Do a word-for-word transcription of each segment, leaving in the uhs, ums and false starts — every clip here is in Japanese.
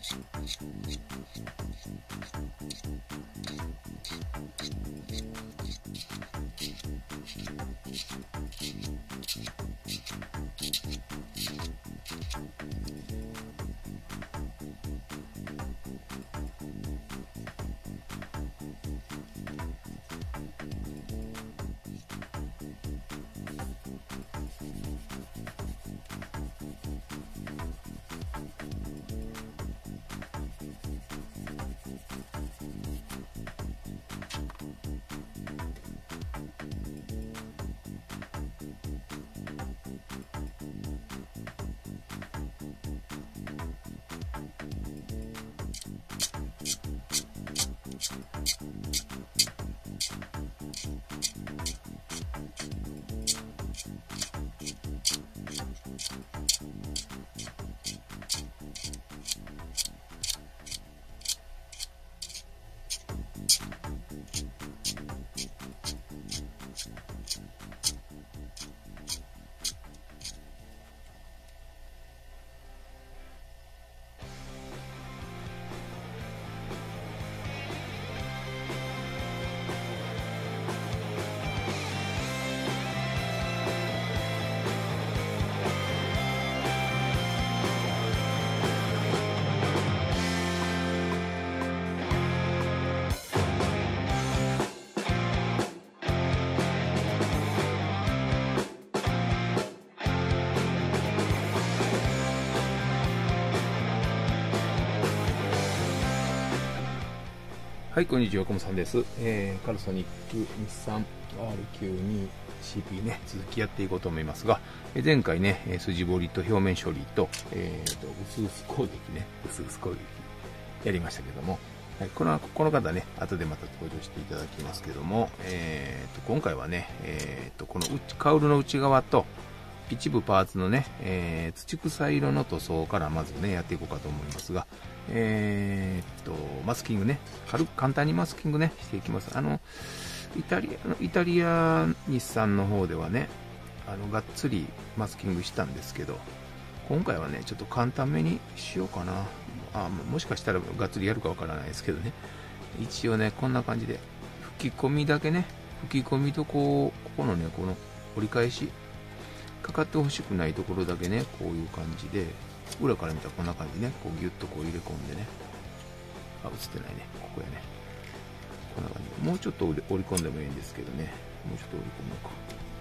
はい、こんにちは、コムさんです。えー、カルソニック日産 アールきゅうじゅうにシーピー ね、続きやっていこうと思いますが、え前回ね、筋彫りと表面処理と、えーと、薄々攻撃ね、薄々攻撃やりましたけども、はい、この、この方ね、後でまた登場していただきますけども、えーと、今回はね、えーと、このカウルの内側と、一部パーツのね、えー、土草色の塗装からまずね、やっていこうかと思いますが、えー、っと、マスキングね、軽く簡単にマスキングね、していきます。あの、イタリアの、イタリア日産の方ではね、あの、がっつりマスキングしたんですけど、今回はね、ちょっと簡単めにしようかな。あ、もしかしたらがっつりやるかわからないですけどね。一応ね、こんな感じで、吹き込みだけね、吹き込みとこう、ここのね、この折り返し、かかってほしくないところだけね、こういう感じで、裏から見たらこんな感じね、こうギュッとこう入れ込んでね、あ、映ってないね、ここやね、こんな感じで、もうちょっと折り込んでもいいんですけどね、もうちょっと折り込もうか。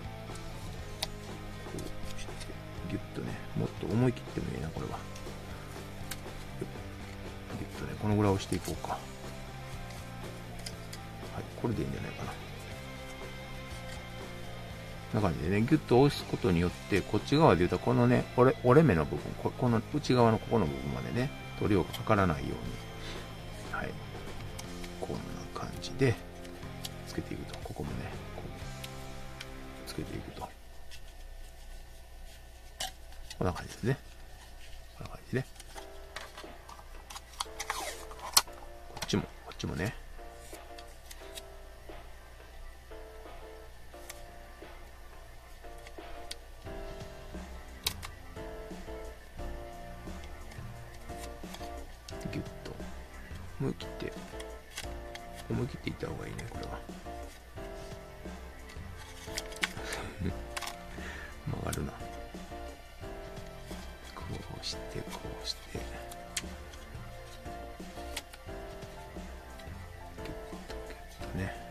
こうして、ギュッとね、もっと思い切ってもいいな、これは。ギュッとね、このぐらい押していこうか。はい、これでいいんじゃないかな。こんな感じでね、ギュッと押すことによって、こっち側で言うと、このね、折れ、折れ目の部分、こ、この内側のここの部分までね、塗料がかからないように、はい。こんな感じで、つけていくと。ここもね、こう、つけていくと。こんな感じですね。こんな感じで。こっちも、こっちもね。ギュッと思い切って思い切っていった方がいいね、これは。曲がるな。こうしてこうしてギュッとギュッとね。よ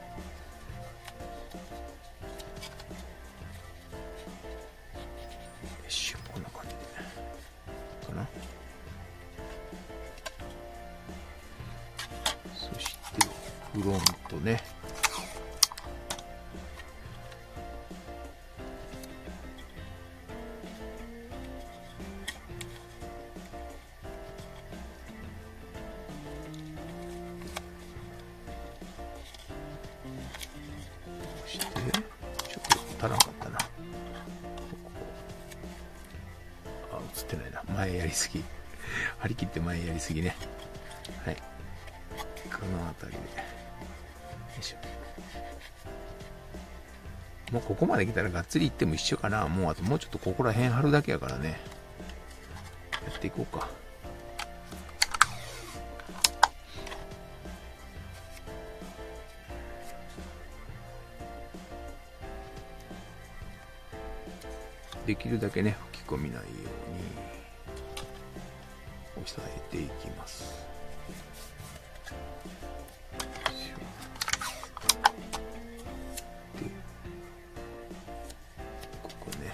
いしょ、こんな感じでかな。そしてフロントね、そしてちょっと足らんかったな。あ、映ってないな、前やりすぎ、張り切って前やりすぎね。はい、この辺りで、よいしょ。もうここまで来たらがっつりいっても一緒かな。もうあともうちょっとここら辺貼るだけやからね、やっていこうか。 できるだけね吹き込みないように押さえていきます。でここね、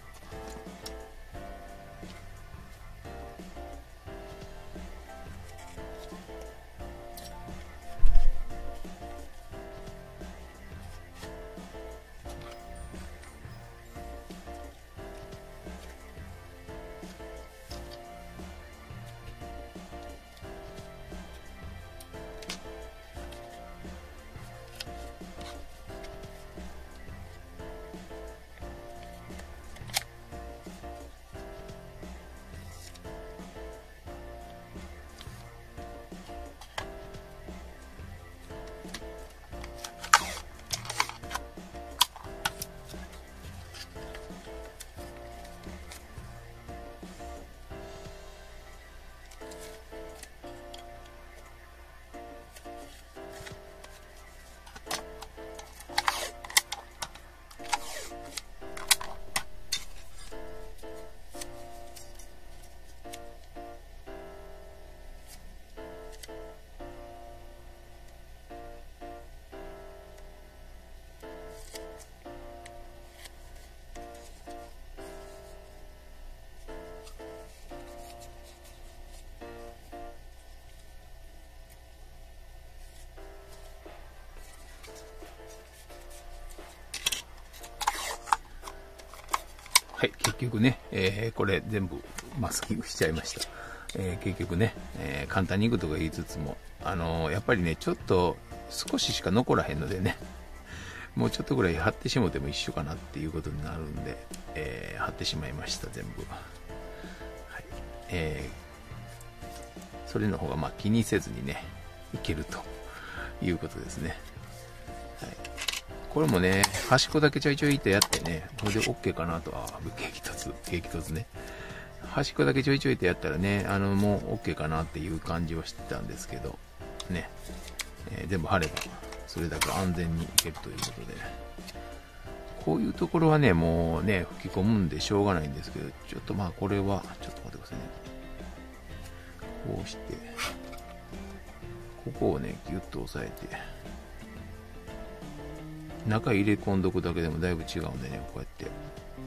はい、結局ね、えー、これ全部マスキングしちゃいました。えー、結局ね、えー、簡単にいくとか言いつつも、あのー、やっぱりね、ちょっと少ししか残らへんのでね、もうちょっとぐらい貼ってしもても一緒かなっていうことになるんで、えー、貼ってしまいました、全部。はい。えー、それの方がまあ気にせずにね、いけるということですね。はい。これもね、端っこだけちょいちょいってやってね、これで OK かなと、あ、激突、激突ね。端っこだけちょいちょいってやったらね、あの、もう OK かなっていう感じはしてたんですけど、ね、えー、全部貼れば、それだけ安全にいけるということで、こういうところはね、もうね、吹き込むんでしょうがないんですけど、ちょっとまあこれは、ちょっと待ってくださいね。こうして、ここをね、ギュッと押さえて、中入れ込んどくだけでもだいぶ違うんでね、こうやって。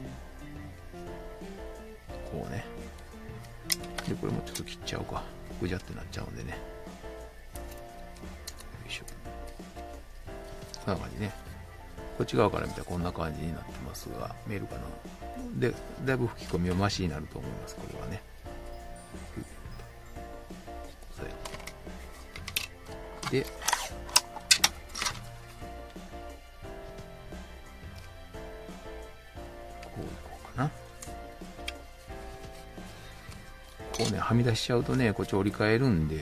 こうね。で、これもちょっと切っちゃおうか。ぐじゃってなっちゃうんでね。よいしょ。こんな感じね。こっち側から見たらこんな感じになってますが、見えるかな。で、だいぶ吹き込みはマシになると思います、これはね。で、こうね、はみ出しちゃうとね、こっち折り返えるんで、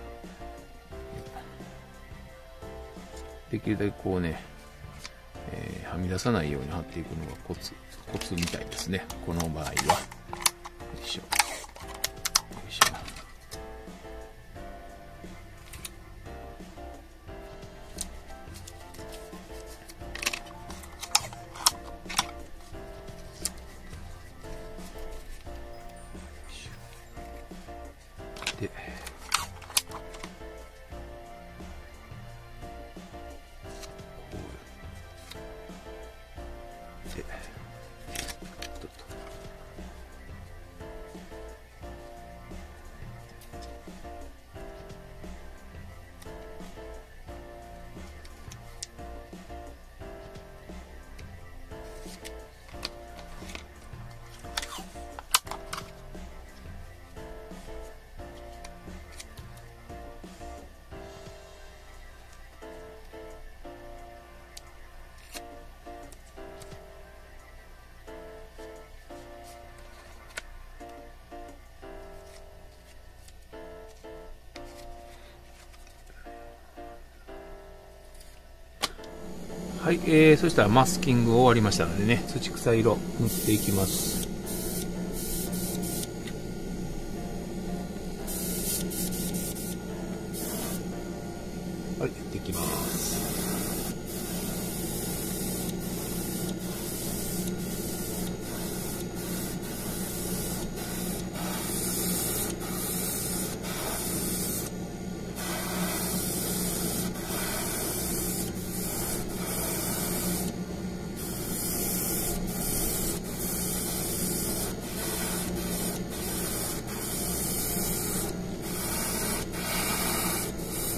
できるだけこうね、えー、はみ出さないように貼っていくのがコツ、コツみたいですね。この場合は。よいしょ。よいしょ。で、はい、えー、そしたらマスキング終わりましたのでね、土草色塗っていきます。はい、やっていきます。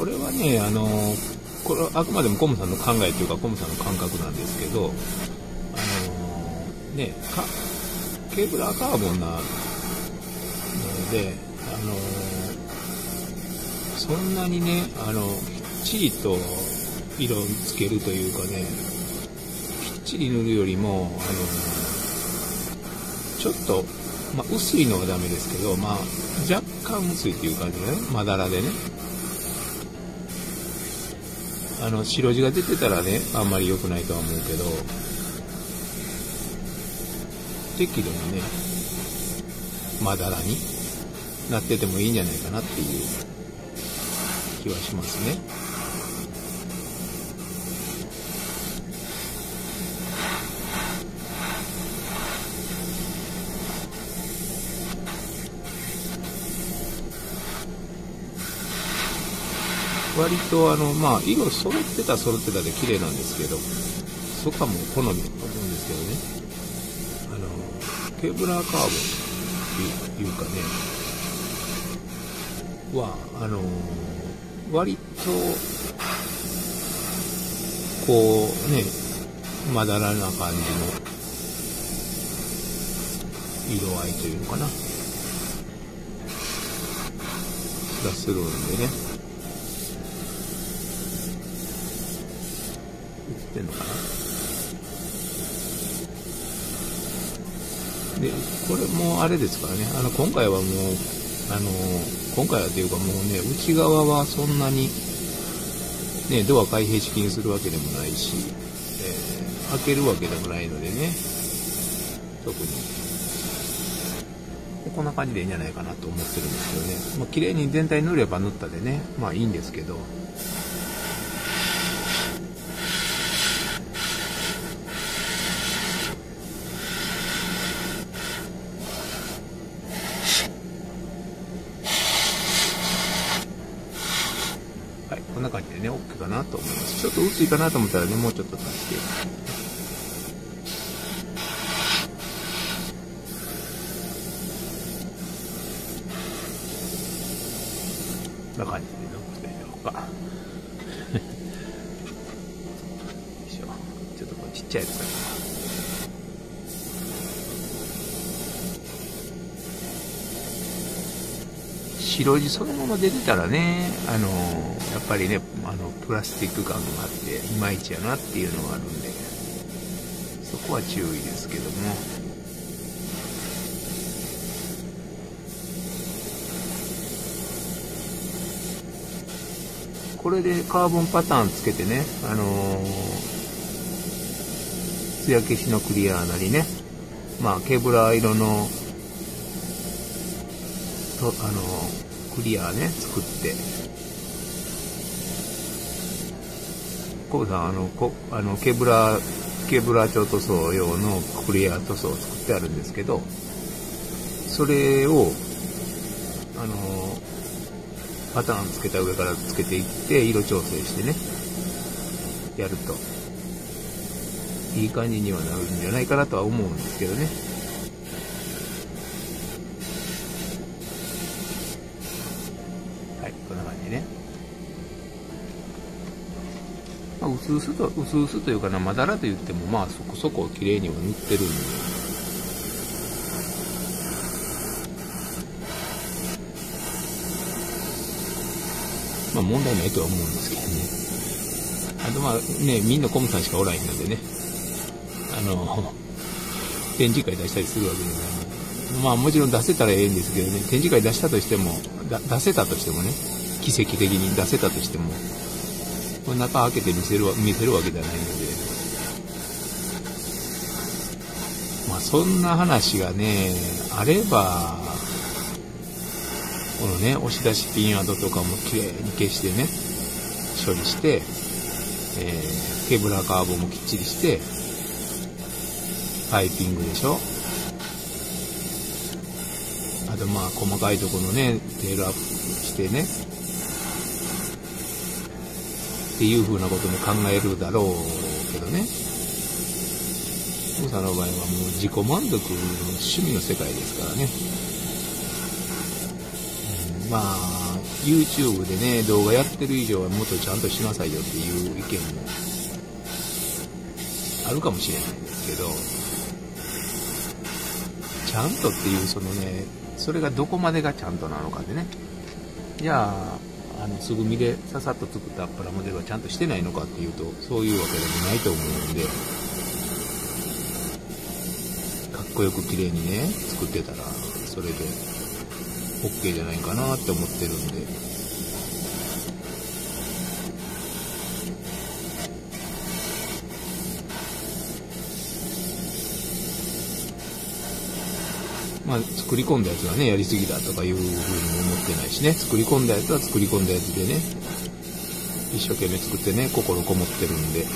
これはね、あのこれはあくまでもコムさんの考えというかコムさんの感覚なんですけど、あのねかケーブラーカーボンなので、あのそんなにね、あのきっちりと色つけるというかね、きっちり塗るよりも、あのちょっと、まあ、薄いのはダメですけど、まあ、若干薄いっていう感じでね、まだらでね、あの白地が出てたらね、あんまり良くないとは思うけど、適度にね、まだらになっててもいいんじゃないかなっていう気はしますね。割とあの、まあ、色揃ってた揃ってたで綺麗なんですけど、そこはもう好みだと思うんですけどね。あのケーブラーカーボンっていうかねは、あの割とこうね、まだらな感じの色合いというのかながするんでね。映ってんのかな。でこれもあれですからね、あの今回はもうあの今回はというかもうね、内側はそんなにね、ドア開閉式にするわけでもないし、えー、開けるわけでもないのでね、特にこんな感じでいいんじゃないかなと思ってるんですけどね。まあ、綺麗に全体塗れば塗ったでね、まあいいんですけど、はい、こんな感じでね、OK かなと思います。ちょっと薄いかなと思ったらね、もうちょっと足して。こんな感じでどうでしょうか。よいしょ。ちょっとこれちっちゃいやつだけど。白地そのまま出てたらね、あのやっぱりね、あのプラスチック感があっていまいちやなっていうのがあるんで、そこは注意ですけども。これでカーボンパターンつけてね、あの艶消しのクリアなりね、まあケーブラー色のとあのクリアね作って、コブさんあのこあのケーブラーケーブラー調塗装用のクリア塗装を作ってあるんですけど、それをあのパターンつけた上からつけていって色調整してねやるといい感じにはなるんじゃないかなとは思うんですけどね。はい、こんな感じね。まあ、薄々と薄々というかな、まだらと言ってもまあそこそこ綺麗には塗ってるんで、まあ問題ないとは思うんですけどね。あとまあね、みんなコムさんしかおらへんのでね、あの展示会出したりするわけじゃないので、まあもちろん出せたらええんですけどね、展示会出したとしてもだ出せたとしてもね、奇跡的に出せたとしてもこれ中開けて見せる見せるわけじゃないので、まあそんな話がねあれば、このね押し出しピン跡とかもきれいに消してね処理して、えー、ケーブラーカーボンもきっちりしてパイピングでしょ。あとまあ細かいところのねテールアップしてねっていう風なことも考えるだろうけどね。コウさんの場合はもう自己満足の趣味の世界ですからね。まあ YouTube でね動画やってる以上はもっとちゃんとしなさいよっていう意見もあるかもしれないんですけど、ちゃんとっていうそのね、それがどこまでがちゃんとなのかでね、じゃああの素組みでささっと作ったプラモデルはちゃんとしてないのかっていうと、そういうわけでもないと思うんで、かっこよく綺麗にね作ってたらそれで OK じゃないかなって思ってるんで。まあ、作り込んだやつはね、やりすぎだとかいうふうにも思ってないしね、作り込んだやつは作り込んだやつでね、一生懸命作ってね、心こもってるんで。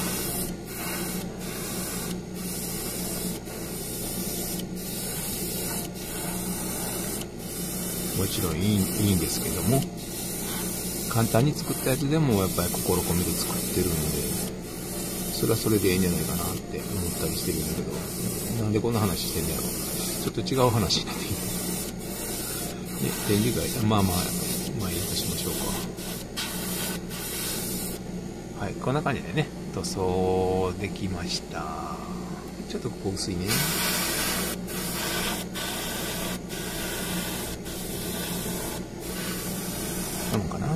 もちろんいい、いいんですけども、簡単に作ったやつでもやっぱり心込めて作ってるんで、それはそれでいいんじゃないかなって思ったりしてるんだけど、なんでこんな話してんだろう。ちょっと違う話になってきて、ね、展示会、まあまあ、まあいいとしましょうか。はい、こんな感じでね、塗装できました。ちょっとここ薄いね。なのかな。はい。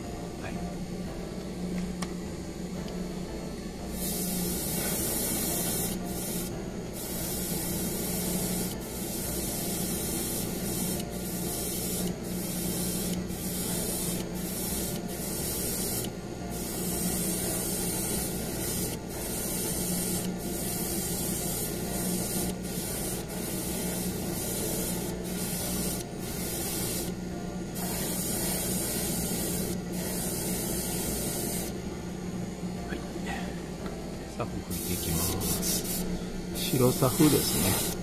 サフ拭いていきます。白サフですね。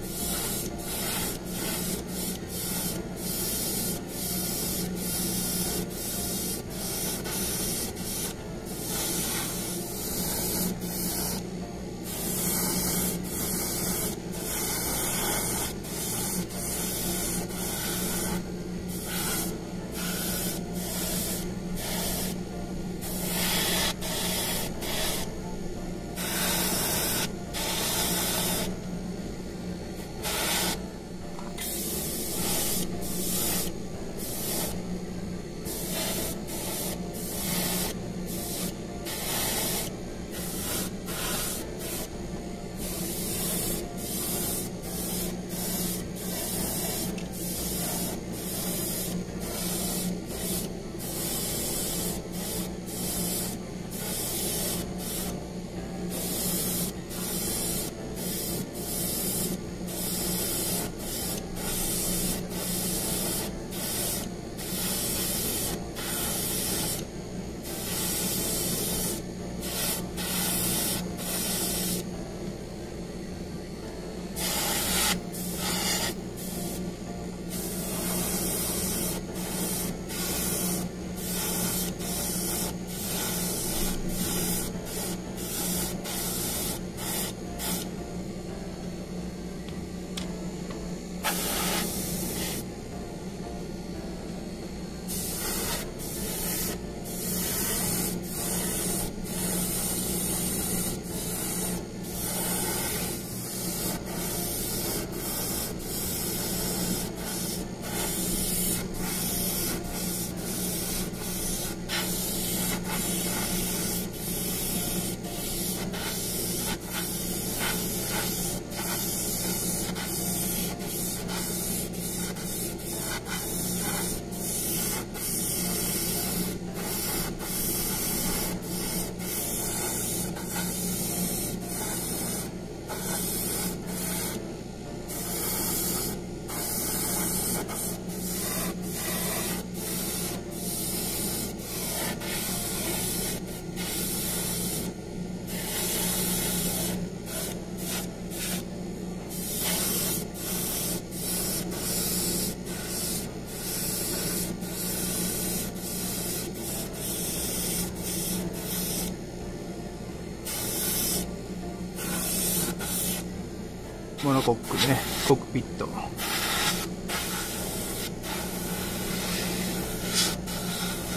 モノコックね、コックピット。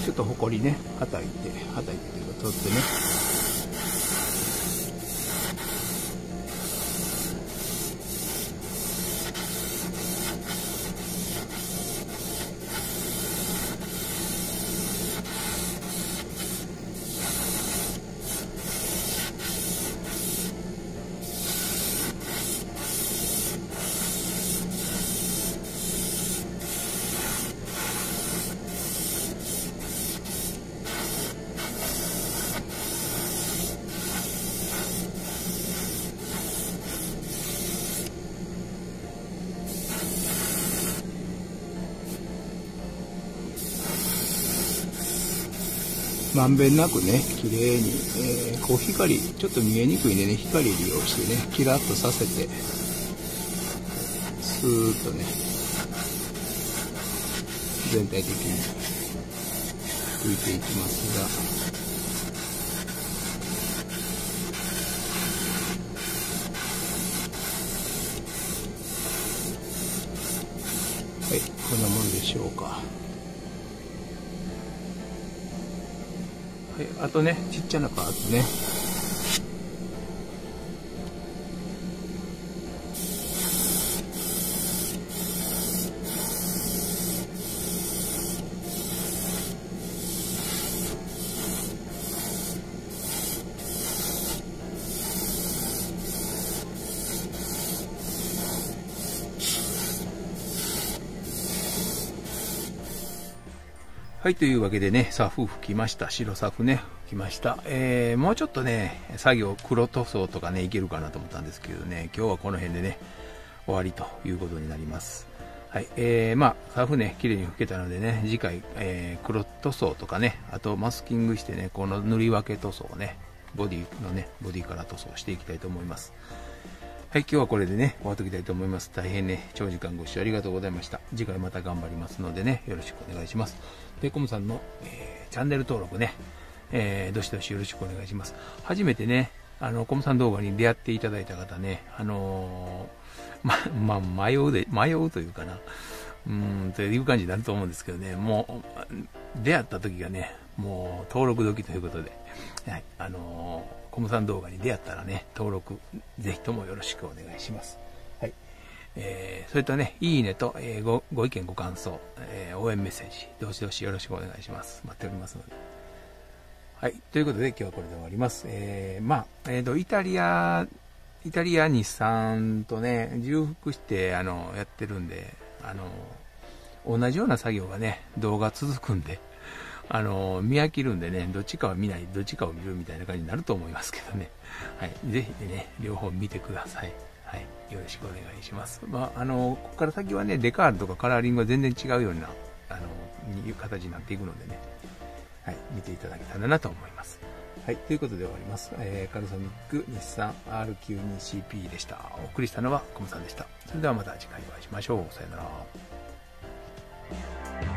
ちょっとほこりね、はたいて、はたいてというか取ってね。まんべんなくね、綺麗に、えー、こう光、ちょっと見えにくいんでね、光利用してね、キラッとさせて、スーッとね、全体的に拭いていきますが、はい、こんなもんでしょうか。はい、あとね、ちっちゃなパーツね。はい、というわけでね、サフ吹きました。白サフね、吹きました。えー、もうちょっとね、作業、黒塗装とかね、いけるかなと思ったんですけどね、今日はこの辺でね、終わりということになります。はい、えー、まあ、サフね、綺麗に吹けたのでね、次回、えー、黒塗装とかね、あとマスキングしてね、この塗り分け塗装をね、ボディのね、ボディカラー塗装していきたいと思います。はい、今日はこれでね、終わっておきたいと思います。大変ね、長時間ご視聴ありがとうございました。次回また頑張りますのでね、よろしくお願いします。で、コムさんの、えー、チャンネル登録ね、えー、どしどしよろしくお願いします。初めてね、あの、コムさん動画に出会っていただいた方ね、あのー、ま、まあ、迷うで、迷うというかな、うーん、という感じになると思うんですけどね、もう、出会った時がね、もう登録時ということで、はい、あのー、コムさん動画に出会ったらね、登録、ぜひともよろしくお願いします。はい。えー、それとね、いいねと、えー、ご、ご意見ご感想、えー、応援メッセージ、どしどしよろしくお願いします。待っておりますので。はい。ということで、今日はこれで終わります。えー、まあ、えっと、イタリア、イタリア日産とね、重複して、あの、やってるんで、あの、同じような作業がね、動画続くんで、あの、見飽きるんでね、どっちかは見ない、どっちかを見るみたいな感じになると思いますけどね。はい。ぜひね、両方見てください。はい。よろしくお願いします。まあ、あの、ここから先はね、デカールとかカラーリングは全然違うような、あの、いう形になっていくのでね、はい。見ていただけたらなと思います。はい。ということで終わります。えー、カルソニック日産 アールきゅうじゅうにシーピー でした。お送りしたのはコムさんでした。それではまた次回お会いしましょう。さよなら。